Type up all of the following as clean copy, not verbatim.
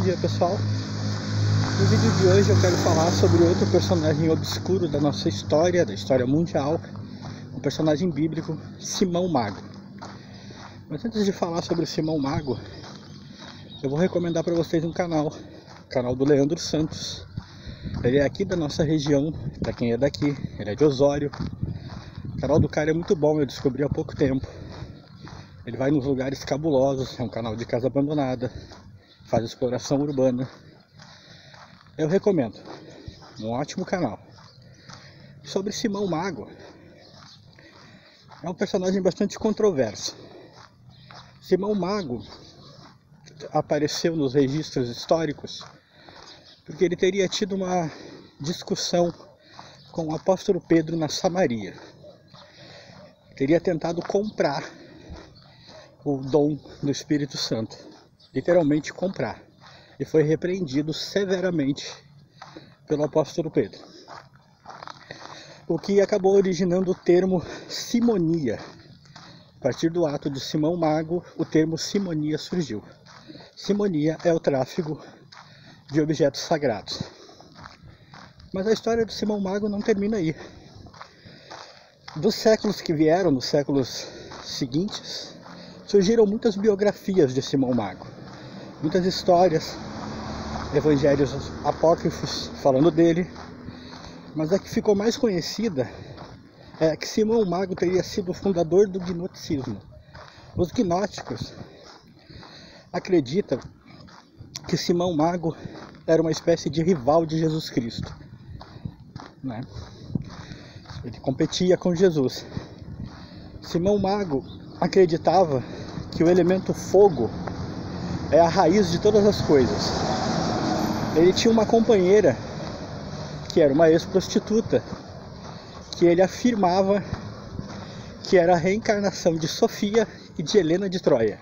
dia pessoal. No vídeo de hoje eu quero falar sobre outro personagem obscuro da nossa história, da história mundial, um personagem bíblico, Simão Mago. Mas antes de falar sobre o Simão Mago, eu vou recomendar para vocês um canal, o canal do Leandro Santos. Ele é aqui da nossa região, para quem é daqui, ele é de Osório. O canal do cara é muito bom, eu descobri há pouco tempo. Ele vai nos lugares cabulosos, é um canal de casa abandonada, faz exploração urbana. Eu recomendo, um ótimo canal. Sobre Simão Mago, é um personagem bastante controverso. Simão Mago apareceu nos registros históricos porque ele teria tido uma discussão com o apóstolo Pedro na Samaria. Teria tentado comprar o dom do Espírito Santo, literalmente comprar, e foi repreendido severamente pelo apóstolo Pedro, o que acabou originando o termo simonia. A partir do ato de Simão Mago, o termo simonia surgiu. Simonia é o tráfigo de objetos sagrados. Mas a história do Simão Mago não termina aí. Dos séculos que vieram, nos séculos seguintes, surgiram muitas biografias de Simão Mago, muitas histórias, evangelhos apócrifos falando dele, mas a que ficou mais conhecida é que Simão Mago teria sido o fundador do gnosticismo. Os gnósticos acreditam que Simão Mago era uma espécie de rival de Jesus Cristo, né? Ele competia com Jesus. Simão Mago acreditava que o elemento fogo é a raiz de todas as coisas. Ele tinha uma companheira que era uma ex-prostituta, que ele afirmava que era a reencarnação de Sofia e de Helena de Troia,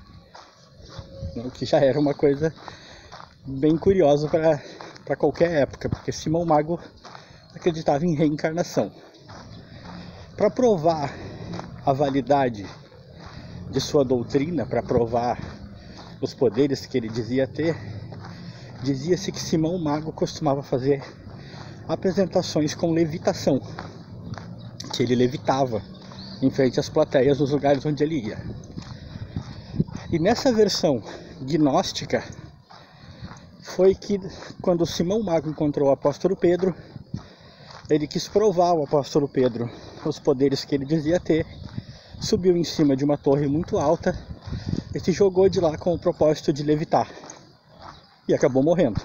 o que já era uma coisa bem curiosa para qualquer época, porque Simão Mago acreditava em reencarnação. Para provar a validade de sua doutrina, para provar os poderes que ele dizia ter, dizia-se que Simão Mago costumava fazer apresentações com levitação, que ele levitava em frente às plateias nos lugares onde ele ia. E nessa versão gnóstica foi que, quando Simão Mago encontrou o apóstolo Pedro, ele quis provar ao apóstolo Pedro os poderes que ele dizia ter, subiu em cima de uma torre muito alta e se jogou de lá com o propósito de levitar, e acabou morrendo.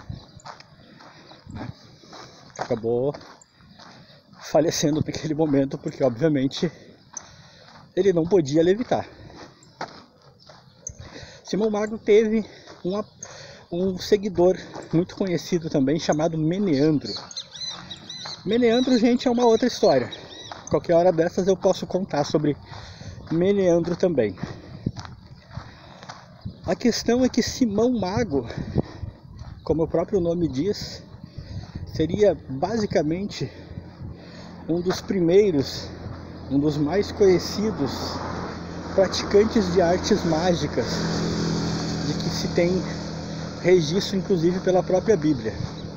Acabou falecendo naquele momento, porque obviamente ele não podia levitar. Simão Mago teve um seguidor muito conhecido também, chamado Meneandro. Meneandro, gente, é uma outra história. Qualquer hora dessas eu posso contar sobre Meneandro também. A questão é que Simão Mago, como o próprio nome diz, seria basicamente um dos primeiros, um dos mais conhecidos praticantes de artes mágicas, de que se tem registro inclusive pela própria Bíblia.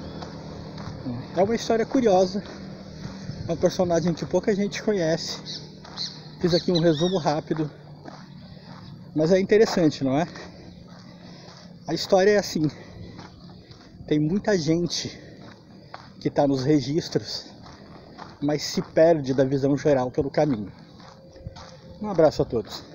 É uma história curiosa, é um personagem que pouca gente conhece. Fiz aqui um resumo rápido, mas é interessante, não é? A história é assim, tem muita gente que está nos registros, mas se perde da visão geral pelo caminho. Um abraço a todos.